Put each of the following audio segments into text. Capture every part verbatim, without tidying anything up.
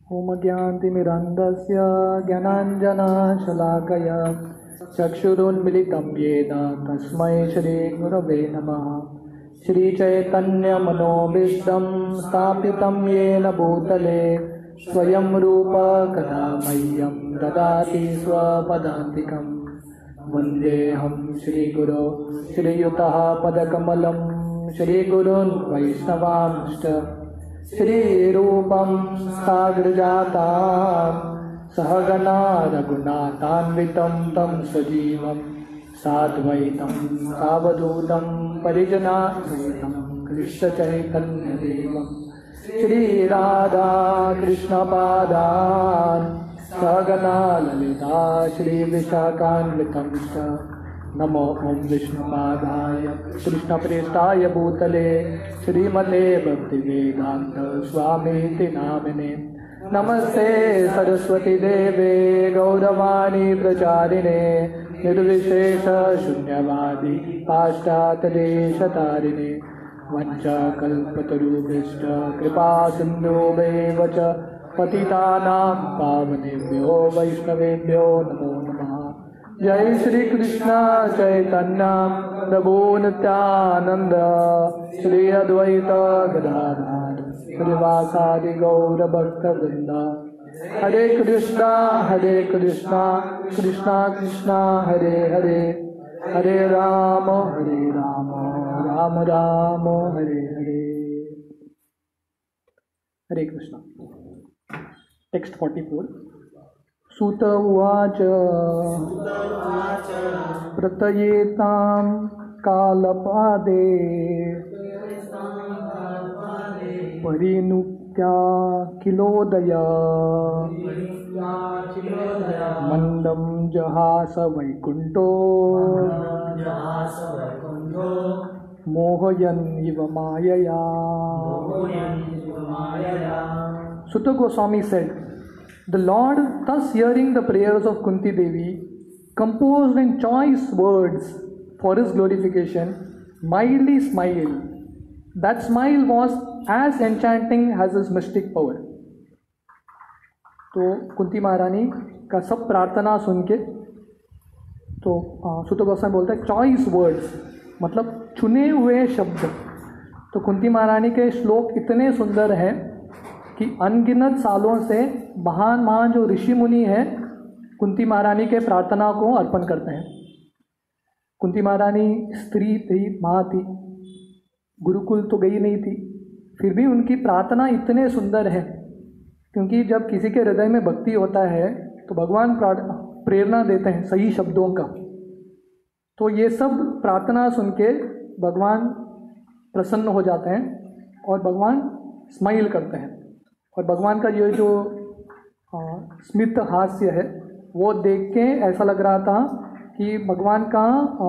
ओम ज्ञानतिमिरन्धस्य ज्ञानाञ्जनशलाकया चक्षुरुन्मिलितं येन तस्मै श्रीगुरवे नमः। श्रीचैतन्यमनोभीष्टं स्थापितं येन भूतले स्वयं रूप कदा मह्यं ददाति स्वपदान्तिकं। वन्देऽहं श्रीगुरो श्रीयुतः पदकमलं श्रीगुरून् वैष्णवांश्च श्रीरूपं साग्रजातां सहगणा रघुनाथान्वितं तं सजीवं साद्वैतं सावधूतं परिजनासहितं कृष्णचैतन्यदेवं श्रीराधा कृष्णपादान् सहगणा ललिता श्रीविशाखान्वितं च। नमो ओं विष्णुपादाय कृष्णप्रेष्ठाय भूतले श्रीमते भक्तिवेदांत स्वामीति नामिने। नमस्ते सरस्वती देवे गौरवाणी प्रचारिणे निर्विशेष शून्यवादी पाश्चात्यदेशतारिणे। वंशकल्पतरुभ्यश्च कृपा सिन्धुभ्येव च पतितानां पावनेभ्यो वैष्णवेभ्यो नमो नमः। जय श्री कृष्ण चैतन्य प्रभु नित्यानंद श्री अद्वैत गदाधर श्रीवासादि गौर भक्त वृंद। हरे कृष्णा हरे कृष्णा कृष्णा कृष्णा हरे हरे हरे राम हरे राम राम राम हरे हरे। हरे कृष्णा। Text forty four. सूत उवाच प्रतयेतां कालपादे परिनुक्त्या किलोदया मंदं जहास वैकुंठो मोहयन् इव मायया। Suta Goswami said, the Lord, thus hearing the prayers of Kunti Devi, composed in choice words for his glorification, mildly smiled. That smile was as enchanting as his mystic power. तो कुंती महारानी का सब प्रार्थना सुन के तो सुत गोस्वामी बोलता है चॉइस वर्ड्स, मतलब चुने हुए शब्द। तो कुंती महारानी के श्लोक इतने सुंदर हैं कि अनगिनत सालों से महान महान जो ऋषि मुनि हैं कुंती महारानी के प्रार्थना को अर्पण करते हैं। कुंती महारानी स्त्री थी, माँ थी, गुरुकुल तो गई नहीं थी, फिर भी उनकी प्रार्थना इतने सुंदर है क्योंकि जब किसी के हृदय में भक्ति होता है तो भगवान प्रेरणा देते हैं सही शब्दों का। तो ये सब प्रार्थना सुन के भगवान प्रसन्न हो जाते हैं और भगवान स्माइल करते हैं। और भगवान का ये जो स्मित हास्य है वो देख के ऐसा लग रहा था कि भगवान का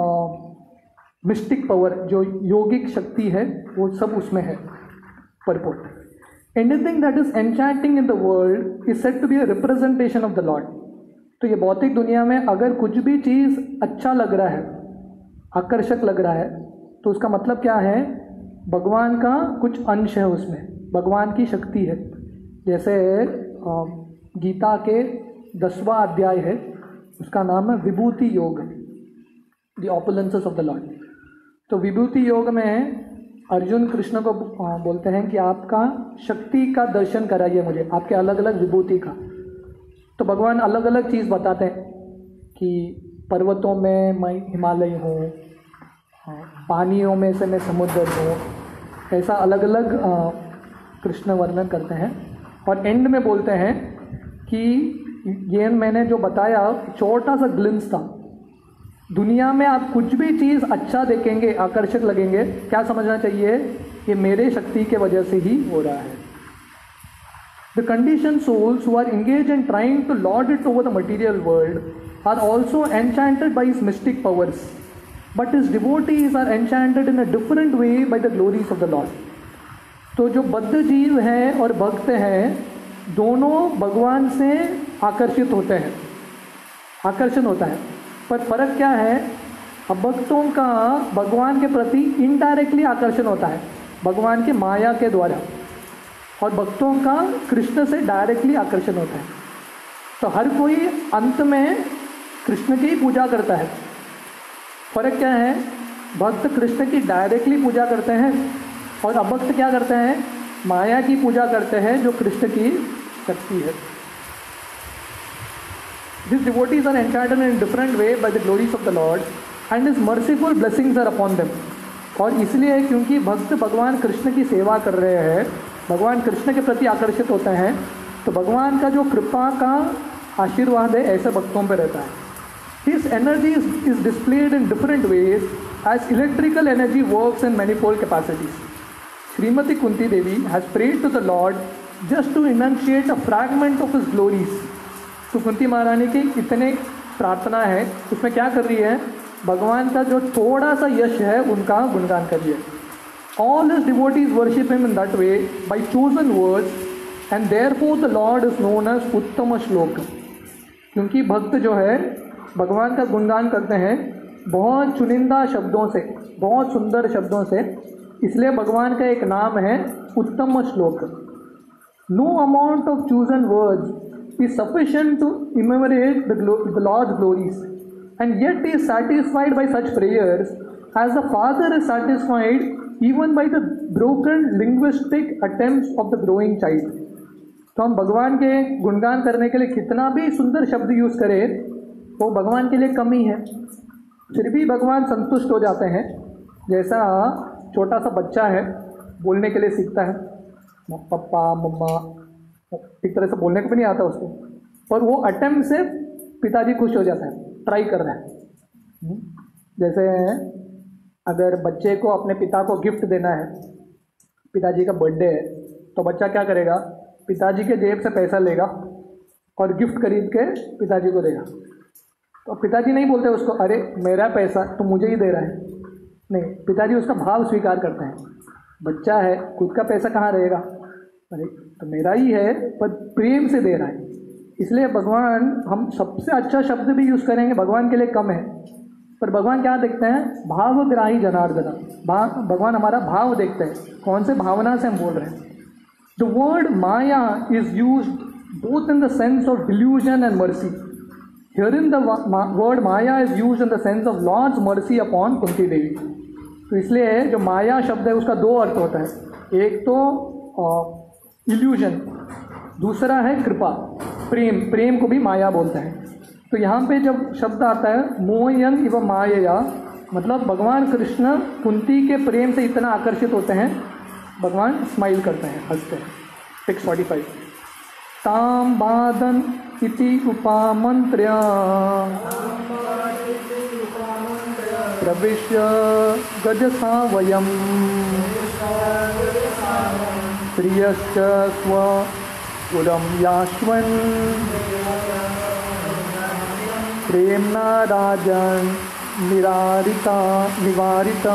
मिस्टिक पावर, जो योगिक शक्ति है, वो सब उसमें है purport. Anything that is enchanting in the world is said to be a representation of the Lord. तो ये भौतिक दुनिया में अगर कुछ भी चीज़ अच्छा लग रहा है, आकर्षक लग रहा है, तो उसका मतलब क्या है, भगवान का कुछ अंश है उसमें, भगवान की शक्ति है। जैसे गीता के दसवां अध्याय है, उसका नाम है Vibhuti Yoga, the opulences of the Lord. तो विभूति योग में अर्जुन कृष्ण को बोलते हैं कि आपका शक्ति का दर्शन कराइए मुझे, आपके अलग अलग विभूति का। तो भगवान अलग अलग चीज़ बताते हैं कि पर्वतों में मैं हिमालय हूँ, पानियों में से मैं समुद्र हूँ, ऐसा अलग अलग कृष्ण वर्णन करते हैं। और एंड में बोलते हैं कि ये मैंने जो बताया छोटा सा ग्लिम्स था, दुनिया में आप कुछ भी चीज़ अच्छा देखेंगे, आकर्षक लगेंगे, क्या समझना चाहिए, ये मेरे शक्ति के वजह से ही हो रहा है। The conditioned souls who are engaged in trying to lord it over the material world are also enchanted by his mystic powers, but his devotees are enchanted in a different way by the glories of the Lord. तो जो बद्ध जीव हैं और भक्त हैं, दोनों भगवान से आकर्षित होते हैं, आकर्षण होता है। पर फर्क क्या है, अब भक्तों का भगवान के प्रति इनडायरेक्टली आकर्षण होता है, भगवान की माया के द्वारा। और भक्तों का कृष्ण से डायरेक्टली आकर्षण होता है। तो हर कोई अंत में कृष्ण की ही पूजा करता है। फर्क क्या है, भक्त कृष्ण की डायरेक्टली पूजा करते हैं और अभक्त क्या करते हैं, माया की पूजा करते हैं जो कृष्ण की शक्ति है। These devotees are enchanted in a different way by the glories of the Lord and His merciful blessings are upon them. और इसलिए क्योंकि भक्त भगवान कृष्ण की सेवा कर रहे हैं, भगवान कृष्ण के प्रति आकर्षित होते हैं, तो भगवान का जो कृपा का आशीर्वाद है ऐसे भक्तों पर रहता है। His energy is, is displayed in different ways as electrical energy works in manifold capacities. Srimati Kunti Devi has prayed to the Lord just to enunciate a fragment of His glories. तो कुंती महारानी की इतने प्रार्थना है, उसमें क्या कर रही है, भगवान का जो थोड़ा सा यश है उनका गुणगान कर रही है। All His devotees worship Him in that way by chosen words and therefore the Lord is known as उत्तम श्लोक। क्योंकि भक्त जो है भगवान का गुणगान करते हैं बहुत चुनिंदा शब्दों से, बहुत सुंदर शब्दों से, इसलिए भगवान का एक नाम है उत्तम श्लोक। No amount of chosen words is sufficient to enumerate the, glo- the Lord's glories, and yet He is satisfied by such prayers as the Father is satisfied even by the broken linguistic attempts of the growing child. तो हम भगवान के गुणगान करने के लिए कितना भी सुंदर शब्द यूज़ करें वो भगवान के लिए कमी है, फिर भी भगवान संतुष्ट हो जाते हैं। जैसा छोटा सा बच्चा है बोलने के लिए सीखता है, पप्पा मम्मा, एक तरह से बोलने को भी नहीं आता उसको, और वो अटेम्प्ट से पिताजी खुश हो जाता है, ट्राई कर रहा है। जैसे अगर बच्चे को अपने पिता को गिफ्ट देना है, पिताजी का बर्थडे है, तो बच्चा क्या करेगा, पिताजी के जेब से पैसा लेगा और गिफ्ट खरीद के पिताजी को देगा। तो पिताजी नहीं बोलते उसको अरे मेरा पैसा तो मुझे ही दे रहा है, नहीं, पिताजी उसका भाव स्वीकार करते हैं। बच्चा है, खुद का पैसा कहाँ रहेगा, अरे तो मेरा ही है, पर प्रेम से दे रहा है। इसलिए भगवान, हम सबसे अच्छा शब्द भी यूज़ करेंगे भगवान के लिए कम है, पर भगवान क्या देखते हैं, भावग्राही जनार्दन। भाव, भगवान हमारा भाव देखते हैं, कौन से भावना से हम बोल रहे हैं। The word maya is used both in the sense of delusion and mercy. Herein the word maya is used in the sense of Lord's mercy upon Kunti Devi. तो इसलिए जो माया शब्द है उसका दो अर्थ होता है, एक तो इल्यूजन, दूसरा है कृपा, प्रेम। प्रेम को भी माया बोलते हैं। तो यहाँ पे जब शब्द आता है मोहयन इव माया, मतलब भगवान कृष्ण कुंती के प्रेम से इतना आकर्षित होते हैं, भगवान स्माइल करते हैं, हंसते हैं। सिक्स फोर्टी फाइव ताम बादन इति उपामंत्र्य प्रविश्य गजसा वयम प्रियश्च स्व उदम याश्वन प्रेमना राजन निरारिता निवारिता।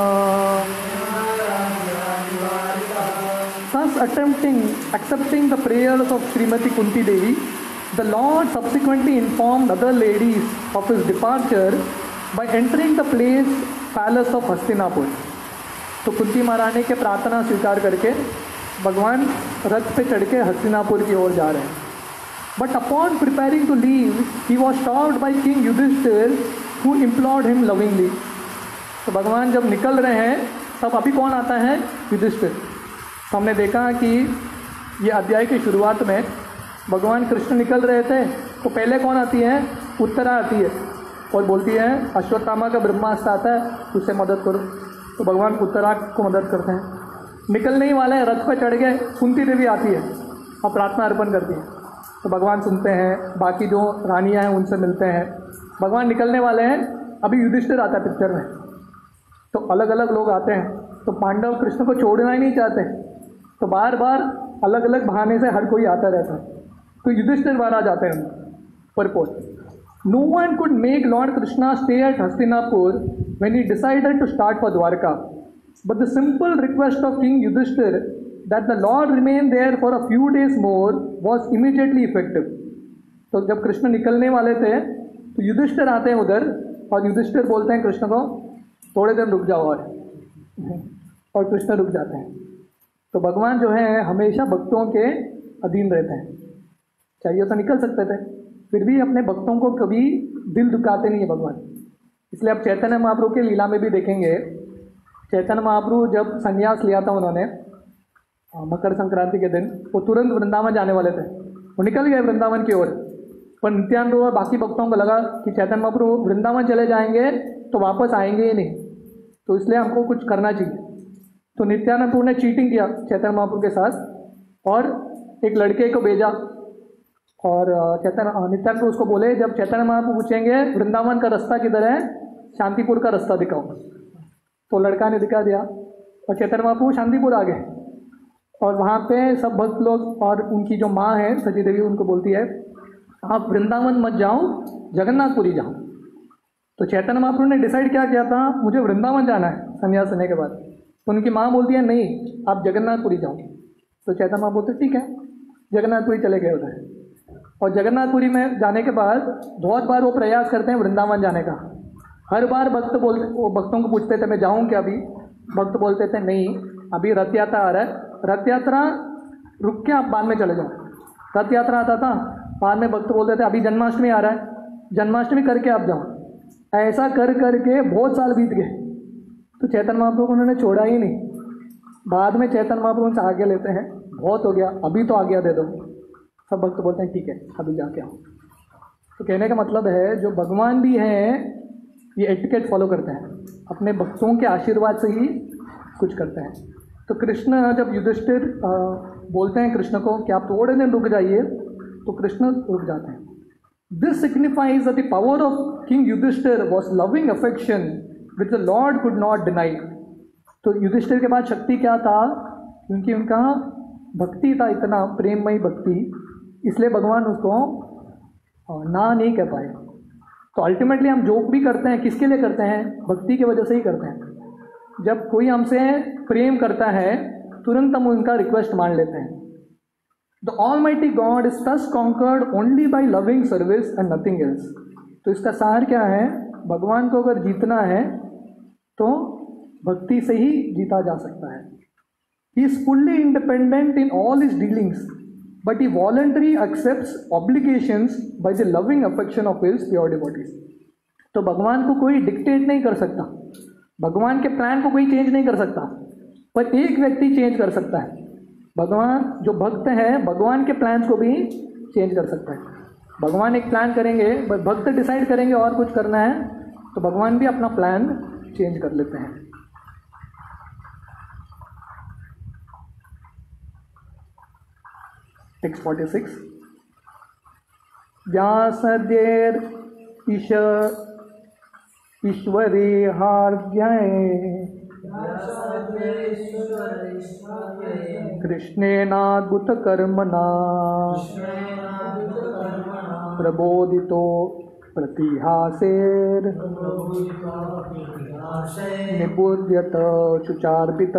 Thus attempting accepting the prayers of Srimati Kunti Devi, the Lord subsequently informed other ladies of his departure by entering the place palace of Hastinapur. तो कुंती महारानी के प्रार्थना स्वीकार करके भगवान रथ पे चढ़ के हस्तिनापुर की ओर जा रहे हैं। But upon preparing to leave, he was stopped by King Yudhishthir, who implored him lovingly. तो भगवान जब निकल रहे हैं तब अभी कौन आता है, युधिष्ठिर। तो हमने देखा कि ये अध्याय की शुरुआत में भगवान कृष्ण निकल रहे थे, तो पहले कौन आती है, उत्तरा आती है और बोलती है अश्वत्थामा का ब्रह्मास्त्र आता है, उससे मदद करो। तो भगवान उत्तरा को मदद करते हैं। निकलने ही वाले रथ पर चढ़ गए, कुंती देवी आती है और प्रार्थना अर्पण करती है। तो भगवान सुनते हैं, बाकी जो रानियां हैं उनसे मिलते हैं। भगवान निकलने वाले हैं, अभी युधिष्ठिर आता है पिक्चर में। तो अलग अलग लोग आते हैं, तो पांडव कृष्ण को छोड़ना ही नहीं चाहते, तो बार बार अलग अलग बहाने से हर कोई आता रहता है। तो युधिष्ठिर बाहर आ जाते हैं purpose. No one could make Lord Krishna stay at Hastinapur when he decided to start for Dwarka, but the simple request of King Yudhishthira that the Lord remain there for a few days more was immediately effective. तो जब कृष्ण निकलने वाले थे तो युधिष्ठिर आते हैं उधर, और युधिष्ठिर बोलते हैं कृष्ण को थोड़े दिन रुक जाओ, और और कृष्ण रुक जाते हैं। तो भगवान जो है हमेशा भक्तों के अधीन रहते हैं, चाहिए तो निकल सकते थे, फिर भी अपने भक्तों को कभी दिल दुखाते नहीं है भगवान। इसलिए आप चैतन्य महाप्रभु के लीला में भी देखेंगे, चैतन्य महाप्रभु जब संन्यास लिया था उन्होंने मकर संक्रांति के दिन, वो तुरंत वृंदावन जाने वाले थे, वो निकल गए वृंदावन की ओर, पर नित्यानंद और बाकी भक्तों को लगा कि चैतन्य महाप्रभु वृंदावन चले जाएंगे तो वापस आएंगे ही नहीं, तो इसलिए हमको कुछ करना चाहिए। तो नित्यानंद प्रभु ने चीटिंग किया चैतन्य महाप्रभु के साथ और एक लड़के को भेजा, और चैतन्य नित्यानंद प्रभु उसको बोले जब चैतन्य महाप्रभु पूछेंगे वृंदावन का रास्ता किधर है, शांतिपुर का रास्ता दिखाओ। तो लड़का ने दिखा दिया और चैतन्य महाप्रभु शांतिपुर आ गए, और वहाँ पे सब भक्त लोग और उनकी जो माँ है सची देवी उनको बोलती है आप वृंदावन मत जाओ, जगन्नाथपुरी जाओ। तो चैतन्य महाप्रभु ने डिसाइड क्या किया था, मुझे वृंदावन जाना है संन्यास लेने के बाद। तो उनकी माँ बोलती है नहीं आप जगन्नाथपुरी जाओ। तो चैतन्य महाप्रभु बोलते ठीक है, जगन्नाथपुरी चले गए उधर, और जगन्नाथपुरी में जाने के बाद बहुत बार वो प्रयास करते हैं वृंदावन जाने का। हर बार भक्त बोलते, वो भक्तों को पूछते थे मैं जाऊँ क्या अभी, भक्त बोलते थे नहीं अभी रथ यात्रा आ रहा है, रथ यात्रा रुक के आप बाद में चले जाओ। रथ यात्रा आता था, बाद में भक्त बोलते थे अभी जन्माष्टमी आ रहा है, जन्माष्टमी करके आप जाओ। ऐसा कर करके बहुत साल बीत गए, तो चैतन्य महाप्रभु को उन्होंने छोड़ा ही नहीं। बाद में चैतन्य महाप्रभु से आगे लेते हैं, बहुत हो गया अभी तो आज्ञा दे दो। सब भक्त बोलते हैं ठीक है अभी जाके आओ। तो कहने का मतलब है जो भगवान भी हैं ये एटिकेट फॉलो करते हैं, अपने भक्तों के आशीर्वाद से ही कुछ करते हैं। तो कृष्ण जब युधिष्ठिर बोलते हैं कृष्ण को कि आप थोड़े दिन रुक जाइए, तो कृष्ण रुक जाते हैं। This signifies that the power of King Yudhishthira was loving affection which the Lord could not deny. तो युधिष्ठिर के पास शक्ति क्या था, क्योंकि उनका भक्ति था, इतना प्रेममयी भक्ति, इसलिए भगवान उसको ना नहीं कह पाए। तो अल्टीमेटली हम जो भी करते हैं किसके लिए करते हैं, भक्ति की वजह से ही करते हैं। जब कोई हमसे प्रेम करता है तुरंत हम उनका रिक्वेस्ट मान लेते हैं। The Almighty God is thus conquered only by loving service and nothing else. तो इसका सार क्या है, भगवान को अगर जीतना है तो भक्ति से ही जीता जा सकता है। He is fully independent in all his dealings but he voluntary accepts obligations by the loving affection of his pure devotees. तो भगवान को कोई डिक्टेट नहीं कर सकता, भगवान के प्लान को कोई चेंज नहीं कर सकता, पर एक व्यक्ति चेंज कर सकता है। भगवान जो भक्त है भगवान के प्लान्स को भी चेंज कर सकता है। भगवान एक प्लान करेंगे, भक्त डिसाइड करेंगे और कुछ करना है, तो भगवान भी अपना प्लान चेंज कर लेते हैं। टेक्स्ट फोर्टी सिक्स व्यासदेर ईश ईश्वरे हार्द्याय कृष्णेनाद्भुत कर्मणा प्रबोधितो प्रतिहासेर निबुध्यत शुचार्पित।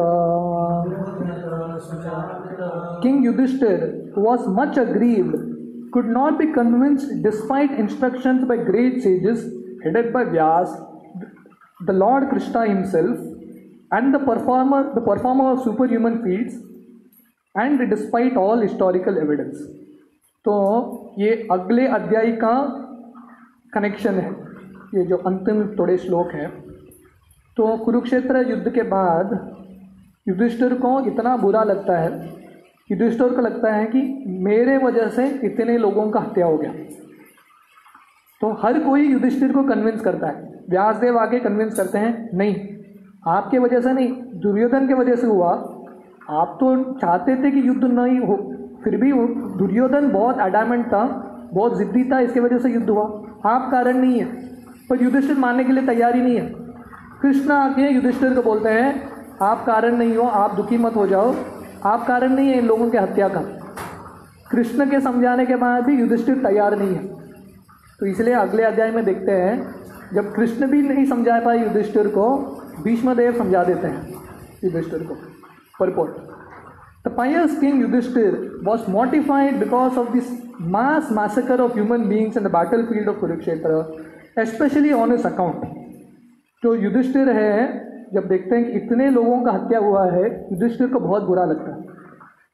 King Yudhishthir, who was much aggrieved, could not be convinced despite instructions by great sages headed by Vyas, the Lord Krishna himself, and the performer, the performer of superhuman feats, and despite all historical evidence. तो ये अगले अध्याय का connection है, ये जो अंतिम थोड़े श्लोक हैं। तो कुरुक्षेत्र युद्ध के बाद युधिष्ठिर को इतना बुरा लगता है, युधिष्ठिर को लगता है कि मेरे वजह से इतने लोगों का हत्या हो गया। तो हर कोई युधिष्ठिर को कन्विंस करता है, व्यासदेव आके कन्विंस करते हैं नहीं आपके वजह से नहीं, दुर्योधन के वजह से हुआ। आप तो चाहते थे कि युद्ध नहीं हो, फिर भी दुर्योधन बहुत एडामेंट था, बहुत जिद्दी था, इसके वजह से युद्ध हुआ, आप कारण नहीं है। पर युधिष्ठिर मानने के लिए तैयार ही नहीं है। कृष्ण आके युधिष्ठिर को बोलते हैं आप कारण नहीं हो, आप दुखी मत हो जाओ, आप कारण नहीं है इन लोगों के हत्या का। कृष्ण के समझाने के बाद भी युधिष्ठिर तैयार नहीं है। तो इसलिए अगले अध्याय में देखते हैं जब कृष्ण भी नहीं समझा पाए युधिष्ठिर को, भीष्मदेव समझा देते हैं युधिष्ठिर को। Purport: The pious king Yudhishthir was mortified because of this mass massacre of human beings in the battlefield of Kurukshetra, especially on his account. जो युधिष्ठिर है, जब देखते हैं कि इतने लोगों का हत्या हुआ है, युधिष्ठिर को बहुत बुरा लगता है।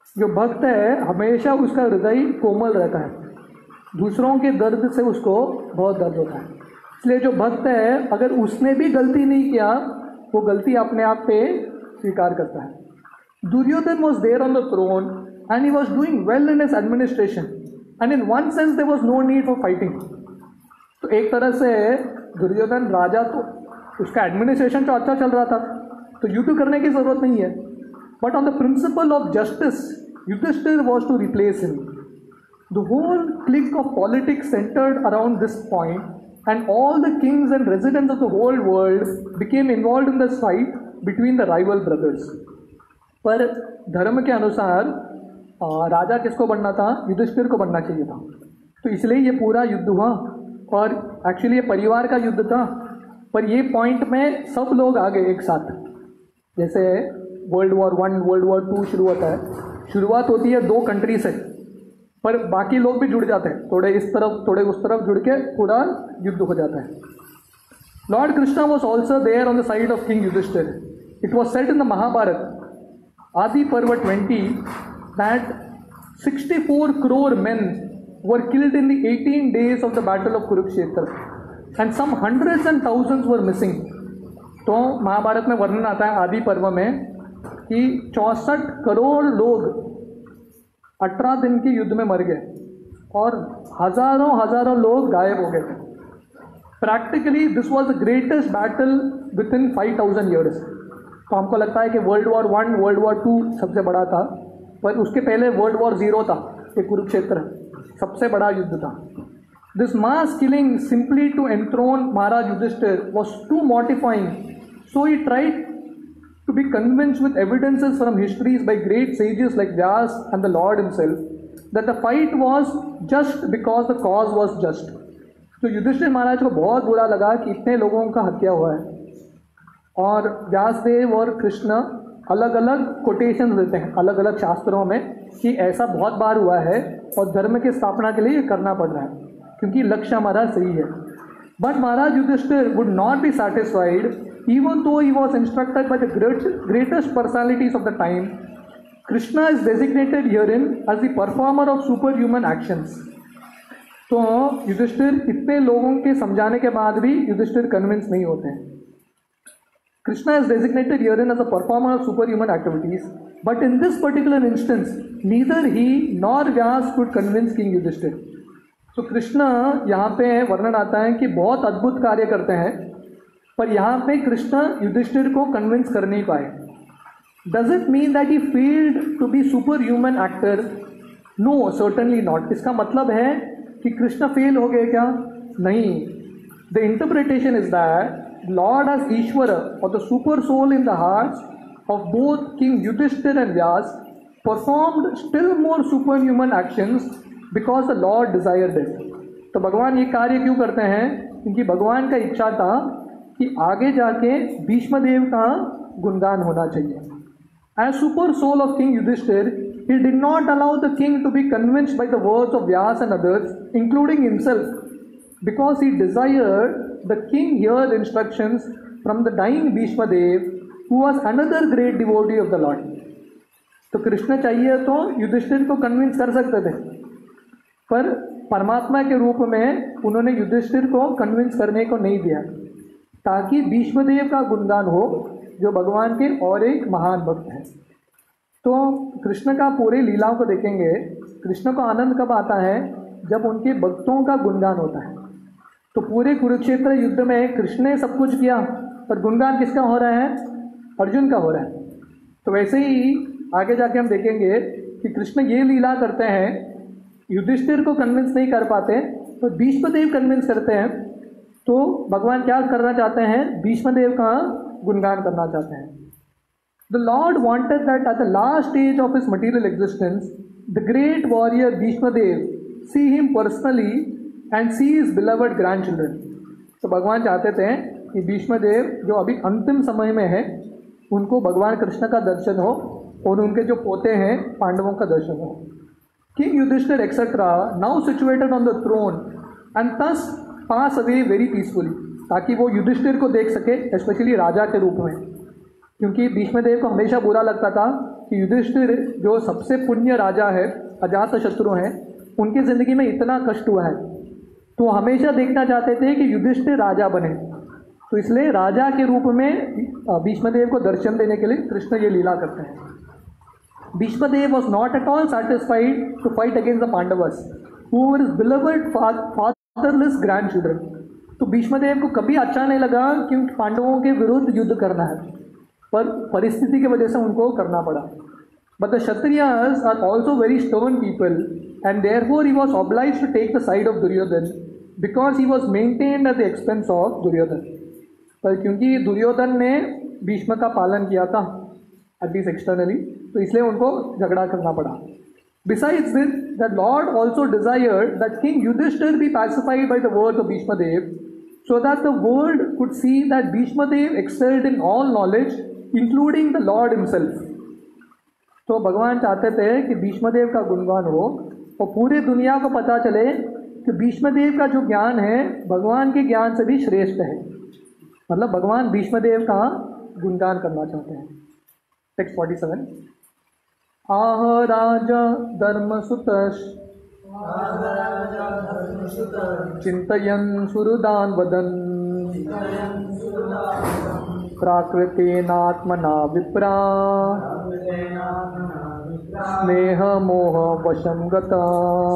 जो भक्त है हमेशा उसका हृदय कोमल रहता है, दूसरों के दर्द से उसको बहुत दर्द होता है। इसलिए जो भक्त है अगर उसने भी गलती नहीं किया वो गलती अपने आप पे स्वीकार करता है। Duryodhana was there on the throne and he was doing well in his administration and in one sense there was no need for fighting. तो एक तरह से दुर्योधन राजा, तो उसका एडमिनिस्ट्रेशन तो अच्छा चल रहा था, तो युद्ध करने की जरूरत नहीं है। But on the principle of justice Yudhishthira was to replace him. The whole clique of politics centred around this point and all the kings and residents of the whole world became involved in this fight between the rival brothers. पर धर्म के अनुसार राजा किसको बनना था? युधिष्ठिर को बनना चाहिए था। तो इसलिए ये पूरा युद्ध हुआ और एक्चुअली ये परिवार का युद्ध था, पर ये पॉइंट में सब लोग आ गए एक साथ। जैसे World War One World War Two शुरू होता है, शुरुआत होती है दो कंट्री से, पर बाकी लोग भी जुड़ जाते हैं, थोड़े इस तरफ थोड़े उस तरफ जुड़ के पूरा युद्ध हो जाता है। Lord Krishna was also there on the side of King Yudhishthira. It was set in the Mahabharata Adi Parva twenty that sixty four crore men were killed in the eighteen days of the battle of Kurukshetra and some hundreds and thousands were missing. तो महाभारत में वर्णन आता है आदि पर्व में कि चौंसठ करोड़ लोग अठारह दिन के युद्ध में मर गए और हजारों हजारों लोग गायब हो गए थे। Practically this was the greatest battle within five thousand years. तो हमको लगता है कि World War One World War Two सबसे बड़ा था, पर उसके पहले वर्ल्ड वॉर जीरो था, ये कुरुक्षेत्र सबसे बड़ा युद्ध था। This mass killing simply to enthrone Maharaj Yudhishthira was too mortifying, so he tried to be convinced with evidences from histories by great sages like Vyas and the Lord himself that the fight was just because the cause was just. तो युधिष्ठिर महाराज को बहुत बुरा लगा कि इतने लोगों का हत्या हुआ है, और व्यासदेव और कृष्ण अलग अलग कोटेशन देते हैं अलग अलग शास्त्रों में कि ऐसा बहुत बार हुआ है और धर्म की स्थापना के लिए करना पड़ रहा है क्योंकि लक्ष्य हमारा सही है। But Maharaj Yudhishthira would not be satisfied. Even though he was instructed by the great, greatest personalities of the time, Krishna is designated herein as the performer of superhuman actions. तो युधिष्ठिर इतने लोगों के समझाने के बाद भी युधिष्ठिर कन्विंस नहीं होते हैं। Krishna is designated herein as a performer of superhuman activities, but in this particular instance, neither he nor Vyas could convince King Yudhishthir. तो कृष्ण यहाँ पे वर्णन आता है कि बहुत अद्भुत कार्य करते हैं, पर यहाँ पे कृष्ण युधिष्ठिर को कन्विंस कर नहीं पाए। Does it mean that he failed to be superhuman actor? No, certainly not. इसका मतलब है कि कृष्ण फेल हो गए क्या? नहीं। The interpretation is that Lord as Ishvara और the Supersoul in the hearts of both King Yudhishthira and Vyasa performed still more superhuman actions because the Lord desired it. तो भगवान ये कार्य क्यों करते हैं? क्योंकि भगवान का इच्छा था कि आगे जाके भीष्मदेव का गुणगान होना चाहिए। As Supersoul of King Yudhishthira, he did not allow the king to be convinced by the words of Vyas and others, including himself, because he desired the king hear instructions from the dying Bhishmadev, who was another great devotee of the Lord. तो कृष्ण चाहिए तो युधिष्ठिर को convince कर सकते थे, पर परमात्मा के रूप में उन्होंने युधिष्ठिर को कन्विंस करने को नहीं दिया, ताकि भीष्मदेव का गुणगान हो जो भगवान के और एक महान भक्त हैं। तो कृष्ण का पूरे लीलाओं को देखेंगे, कृष्ण को आनंद कब आता है? जब उनके भक्तों का गुणगान होता है। तो पूरे कुरुक्षेत्र युद्ध में कृष्ण ने सब कुछ किया, पर गुणगान किसका हो रहा है? अर्जुन का हो रहा है। तो वैसे ही आगे जाके हम देखेंगे कि कृष्ण ये लीला करते हैं, युधिष्ठिर को कन्विंस नहीं कर पाते तो भीष्मदेव कन्विंस करते हैं। तो भगवान क्या करना चाहते हैं? भीष्मदेव का गुणगान करना चाहते हैं। The Lord wanted that at the last stage of his material existence the great warrior Bhishmadeva see him personally and see his beloved grandchildren. तो भगवान चाहते थे कि भीष्मदेव जो अभी अंतिम समय में है उनको भगवान कृष्ण का दर्शन हो और उनके जो पोते हैं पांडवों का दर्शन हो। King Yudhishthira etcetera now situated on the throne and thus pass away very peacefully, ताकि वो युधिष्ठिर को देख सके, स्पेशली राजा के रूप में, क्योंकि भीष्मदेव को हमेशा बुरा लगता था कि युधिष्ठिर जो सबसे पुण्य राजा है, अजातशत्रु हैं, उनकी ज़िंदगी में इतना कष्ट हुआ है, तो हमेशा देखना चाहते थे कि युधिष्ठिर राजा बने। तो इसलिए राजा के रूप में भीष्मदेव को दर्शन देने के लिए कृष्ण ये लीला करते हैं। Bhishmadeva was not at all satisfied to fight against the Pandavas who were his beloved fatherless grandchildren. तो भीष्मदेव को कभी अच्छा नहीं लगा कि पांडवों के विरुद्ध युद्ध करना है, पर परिस्थिति की वजह से उनको करना पड़ा। But the kshatriyas are also very stern people and therefore he was obliged to take the side of Duryodhana because he was maintained at the expense of Duryodhana. पर क्योंकि दुर्योधन ने भीष्म का पालन किया था एटलीस्ट एक्सटर्नली, तो इसलिए उनको झगड़ा करना पड़ा। Besides this, the Lord also desired that King Yudhishthir be pacified by the words of Bhishma Dev, so that the world could see that Bhishma Dev excelled in all knowledge, including the Lord himself. तो भगवान चाहते थे कि भीष्म देव का गुणगान हो और पूरे दुनिया को पता चले कि भीष्म देव का जो ज्ञान है भगवान के ज्ञान से भी श्रेष्ठ है। मतलब भगवान भीष्म देव का गुणगान करना चाहते हैं। Text forty seven. आह राजा धर्मसुतः चिंतयन् सुहृदान् वदन् प्राकृतेनात्मना विप्रा स्नेह मोह वशं गता।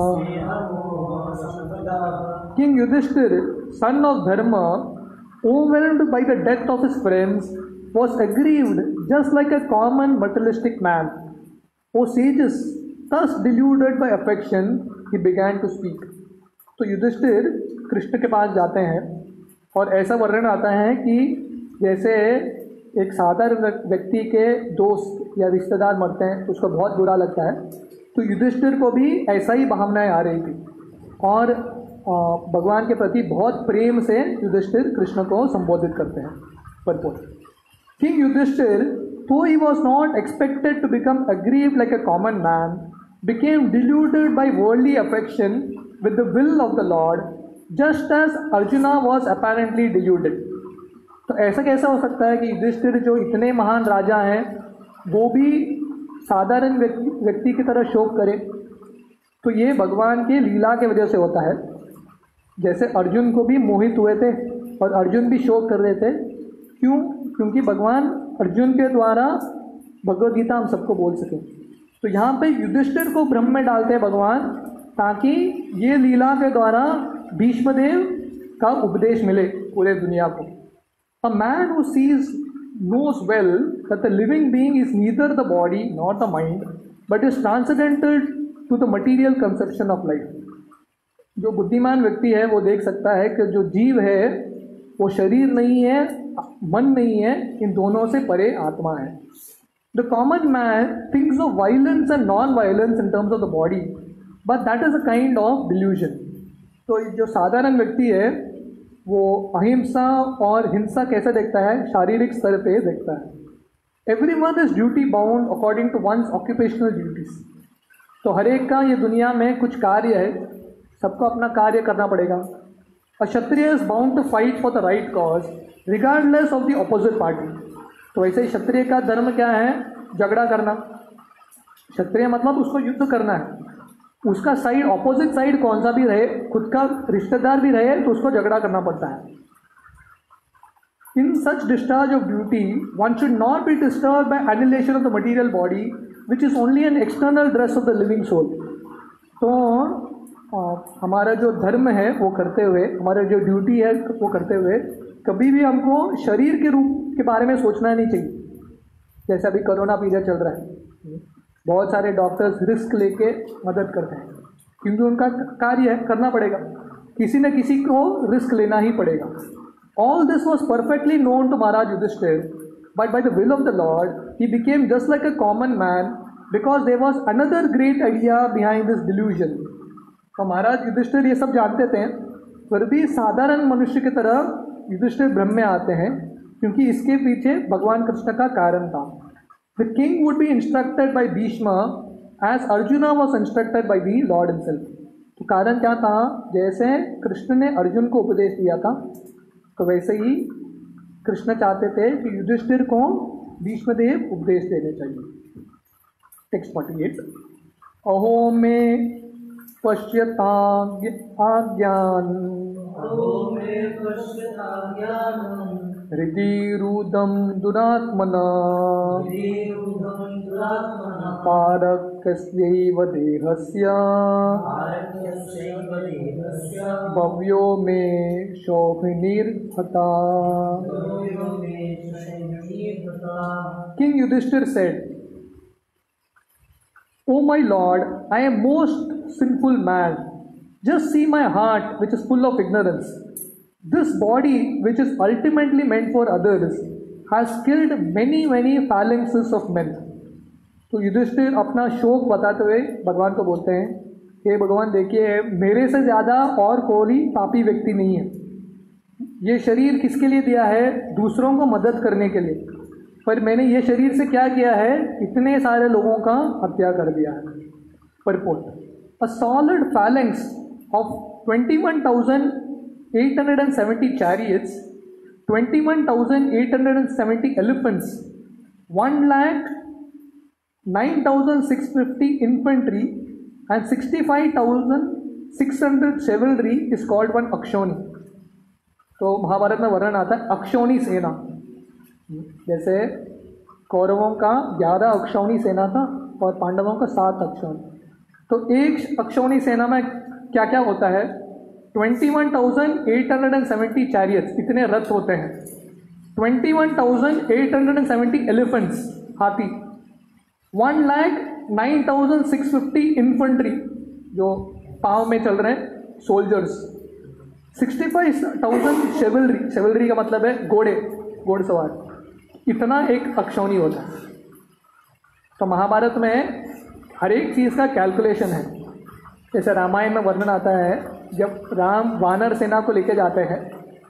King Yudhishthir, son of Dharma, overwhelmed by the death of his friends, was aggrieved just like a common materialistic man. O sages, thus deluded by affection, he began to speak. तो युधिष्ठिर कृष्ण के पास जाते हैं और ऐसा वर्णन आता है कि जैसे एक साधारण व्यक्ति के दोस्त या रिश्तेदार मरते हैं तो उसको बहुत बुरा लगता है, तो युधिष्ठिर को भी ऐसा ही भावनाएं आ रही थी और भगवान के प्रति बहुत प्रेम से युधिष्ठिर कृष्ण को संबोधित करते हैं। Purport. King Yudhishthira, though he was not expected to become aggrieved like a common man, became deluded by worldly affection with the will of the Lord, just as Arjuna was apparently deluded. तो ऐसा कैसा हो सकता है कि युधिष्ठिर जो इतने महान राजा हैं वो भी साधारण व्यक्ति व्यक्ति की तरह शोक करे? तो ये भगवान के लीला के वजह से होता है। जैसे अर्जुन को भी मोहित हुए थे और अर्जुन भी शोक कर रहे थे, क्यों? क्योंकि भगवान अर्जुन के द्वारा भगवद गीता हम सबको बोल सके। तो यहाँ पे युधिष्ठिर को भ्रम में डालते हैं भगवान, ताकि ये लीला के द्वारा भीष्मदेव का उपदेश मिले पूरे दुनिया को। A man who sees knows well that the living being is neither the body nor the mind, but is transcendental to the material conception of life. जो बुद्धिमान व्यक्ति है वो देख सकता है कि जो जीव है वो शरीर नहीं है, मन नहीं है, इन दोनों से परे आत्मा है। The common man thinks of violence and nonviolence in terms of the body, but that is a kind of delusion. तो जो साधारण व्यक्ति है वो अहिंसा और हिंसा कैसे देखता है? शारीरिक स्तर पे देखता है। Everyone is duty bound according to one's occupational duties. तो हर एक का ये दुनिया में कुछ कार्य है, सबको अपना कार्य करना पड़ेगा। A Kshatriya is bound to fight for the right cause regardless of the opposite party. तो वैसे ही क्षत्रिय का धर्म क्या है? झगड़ा करना। क्षत्रिय मतलब उसको युद्ध करना है, उसका साइड ऑपोजिट साइड कौन सा भी रहे, खुद का रिश्तेदार भी रहे तो उसको झगड़ा करना पड़ता है। In such discharge of duty, one should not be disturbed by annihilation of the material body, which is only an external dress of the living soul. तो आ, हमारा जो धर्म है वो करते हुए, हमारा जो ड्यूटी है वो करते हुए, कभी भी हमको शरीर के रूप के बारे में सोचना नहीं चाहिए। जैसे अभी कोरोना पीरियड चल रहा है, बहुत सारे डॉक्टर्स रिस्क लेके मदद करते हैं क्योंकि उनका कार्य है, करना पड़ेगा, किसी न किसी को रिस्क लेना ही पड़ेगा। All this was perfectly known to Maharaj Yudhishthira, but by the will of the Lord he became just like a common man because there was another great idea behind this delusion. तो महाराज युधिष्ठिर ये सब जानते थे, फिर भी साधारण मनुष्य की तरह युधिष्ठिर भ्रम में आते हैं क्योंकि इसके पीछे भगवान कृष्ण का कारण था। The king would be instructed by Bhishma as Arjuna was instructed by the Lord himself. तो कारण क्या था? जैसे कृष्ण ने अर्जुन को उपदेश दिया था, तो वैसे ही कृष्ण चाहते थे कि युधिष्ठिर को भीष्मदेव उपदेश देने चाहिए। Text forty eight. अहो मे पश्यताज्ञ आज्ञान हृदि रुदं दुरात्मना पारकस्यैव देहस्य भव्यो मे शोभिनीर्हता। King Yudhishthir said, O my Lord, I am most sinful man. Just see my heart, which is full of ignorance. This body, which is ultimately meant for others, has killed many many phalanxes of men. तो युधिष्ठिर अपना शोक बताते हुए भगवान को बोलते हैं, हे भगवान देखिए, मेरे से ज़्यादा और कोई पापी व्यक्ति नहीं है। ये शरीर किसके लिए दिया है? दूसरों को मदद करने के लिए, पर मैंने ये शरीर से क्या किया है? इतने सारे लोगों का हत्या कर दिया है। Purport, a solid phalanx of twenty-one thousand eight hundred seventy chariots, twenty-one thousand eight hundred seventy elephants, one lakh nine thousand six hundred fifty infantry and sixty-five thousand six hundred cavalry is called one akshauhini. तो महाभारत में वर्णन आता है अक्षौणी सेना। जैसे कौरवों का ग्यारह अक्षौणी सेना था और पांडवों का सात अक्षौणी। तो एक अक्षौणी सेना में क्या क्या होता है? Twenty one thousand eight hundred and seventy chariots, इतने रथ होते हैं। Twenty one thousand eight hundred and seventy elephants, हाथी। One lakh nine thousand six fifty infantry, जो पाँव में चल रहे हैं, soldiers. Sixty five thousand cavalry, cavalry का मतलब है घोड़े, घोड़सवार। इतना एक अक्षौणी होता है। तो महाभारत में हर एक चीज़ का कैलकुलेशन है। जैसे रामायण में वर्णन आता है, जब राम वानर सेना को लेके जाते हैं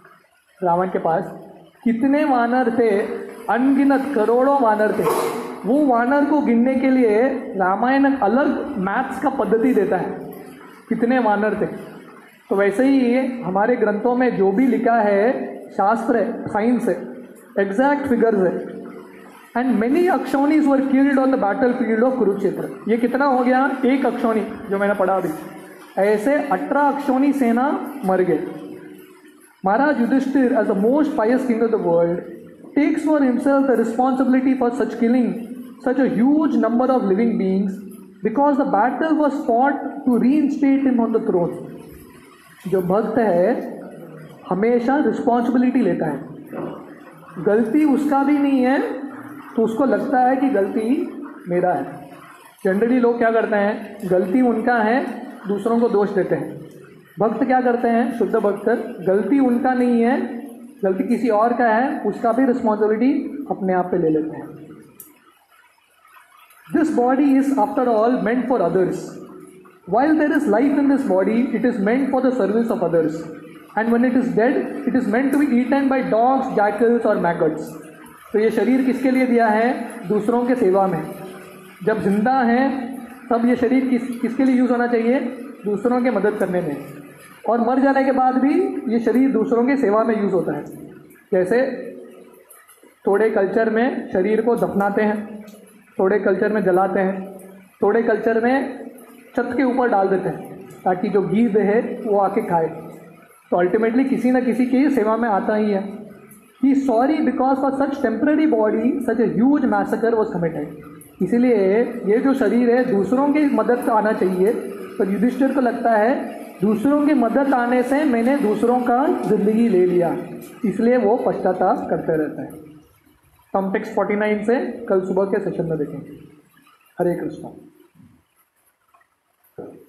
रावण के पास, कितने वानर थे? अनगिनत करोड़ों वानर थे। वो वानर को गिनने के लिए रामायण अलग मैथ्स का पद्धति देता है, कितने वानर थे। तो वैसे ही हमारे ग्रंथों में जो भी लिखा है, शास्त्र है, साइंस है, एग्जैक्ट फिगर्स है। And many akshauhinis were killed on the battlefield of Kurukshetra. ये कितना हो गया? एक अक्षौणी, जो मैंने पढ़ा अभी। ऐसे अठारह अक्षौणी सेना मर गए। Maharaj Yudhishthira, as the most pious king of the world, takes for himself the responsibility for such killing such a huge number of living beings because the battle was fought to reinstate him on the throne. जो भक्त है हमेशा responsibility लेता है। गलती उसका भी नहीं है तो उसको लगता है कि गलती मेरा है। जनरली लोग क्या करते हैं? गलती उनका है, दूसरों को दोष देते हैं। भक्त क्या करते हैं? शुद्ध भक्त, गलती उनका नहीं है, गलती किसी और का है, उसका भी रिस्पॉन्सिबिलिटी अपने आप पे ले लेते हैं। This body is after all meant for others. While there is life in this body, it is meant for the service of others. And when it is dead, it is meant to be eaten by dogs, jackals or maggots. तो ये शरीर किसके लिए दिया है? दूसरों के सेवा में। जब जिंदा है तब ये शरीर किस किसके लिए यूज़ होना चाहिए? दूसरों के मदद करने में। और मर जाने के बाद भी ये शरीर दूसरों के सेवा में यूज़ होता है। जैसे थोड़े कल्चर में शरीर को दफनाते हैं, थोड़े कल्चर में जलाते हैं, थोड़े कल्चर में छत के ऊपर डाल देते हैं ताकि जो गीध है वो आके खाए। तो अल्टीमेटली किसी न किसी की सेवा में आता ही है। He sorry because for such temporary body such a huge massacre was committed. इसीलिए ये जो शरीर है दूसरों की मदद का आना चाहिए, पर युधिष्ठिर को लगता है दूसरों की मदद आने से मैंने दूसरों का जिंदगी ले लिया, इसलिए वो पश्चाताप करते रहते हैं। तो हम टेक्स्ट फोर्टी नाइन से कल सुबह के सेशन में देखेंगे। हरे कृष्णा।